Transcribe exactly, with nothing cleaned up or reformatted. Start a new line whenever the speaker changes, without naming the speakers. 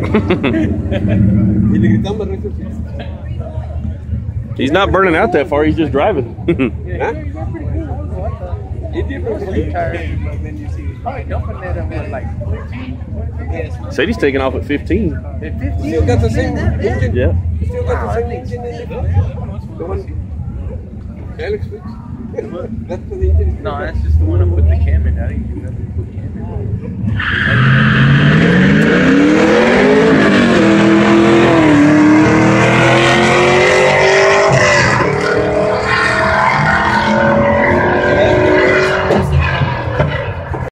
He's not burning out that far. He's just driving.
Huh?
Said he's taking off at fifteen.
Still got the same engine?
Yeah.
Still got the same engine in it? The one Alex fixed? That's for the engine?
No, that's just the one I put the cam in. I didn't do nothing to put the cam in.